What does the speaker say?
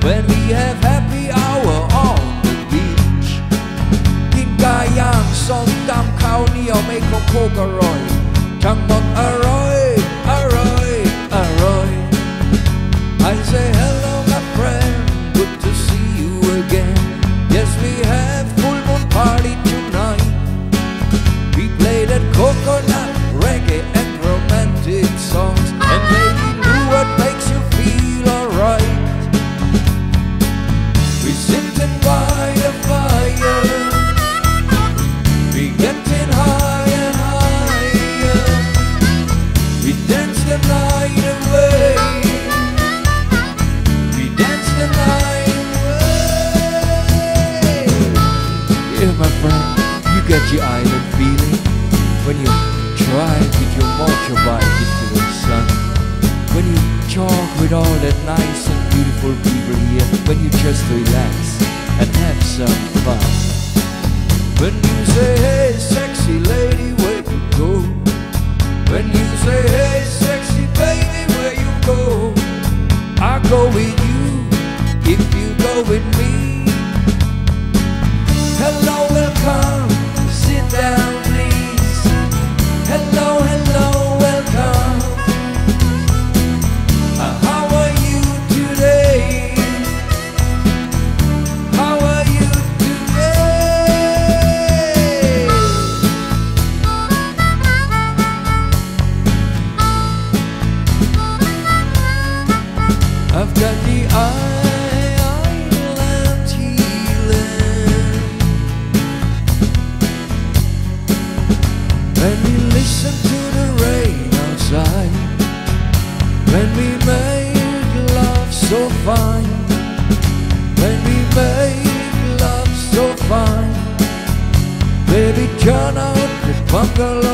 when we have happy hour on the beach กินไก่ย่างส้มตำข้าวเหนียวไม่คงโคกอร่อยทั้งหมดอร่อยอร่อยอร่อย I say hello my friend good to see you again yes we have full moon party tonight we play that coconut reggae and romantic songs and baby do what makes you feel alright we sitting by the fire we getting high and higher we dance the night away we dance the night away yeah my friend you get your island feeling when you drive with your motorbike into the sun when you talk with all that nice and beautiful people here when you just relax and have some fun when you say hey sexy lady where you go when you say hey sexy baby where you go I go with you if you go with me hello welcome sit down please hello hello welcome how are you today how are you today I've got the island healing when we listen to the rain outside when we make love so fine when we make love so fine baby turn out the bungalow